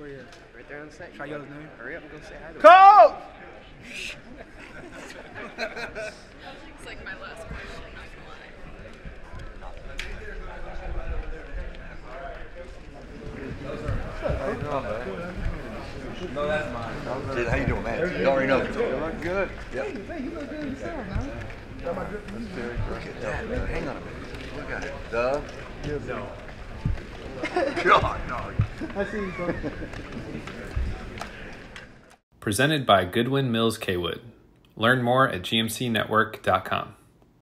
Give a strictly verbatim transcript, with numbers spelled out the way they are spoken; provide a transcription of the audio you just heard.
Where you at? Right there on the set. Try yell his name. Hurry up and go say hi to him. Coach! It's like my last question, not gonna lie. How you doing, man? No, that's mine. How you doing, man? You already know. You look good. Yep. Hey, you look good yourself, man. Got my drip. Look at that, man. Hang on a minute. Look at it. Duh. No. God, no. I see you, bro. Presented by Goodwyn Mills Cawood. Learn more at G M C network dot com.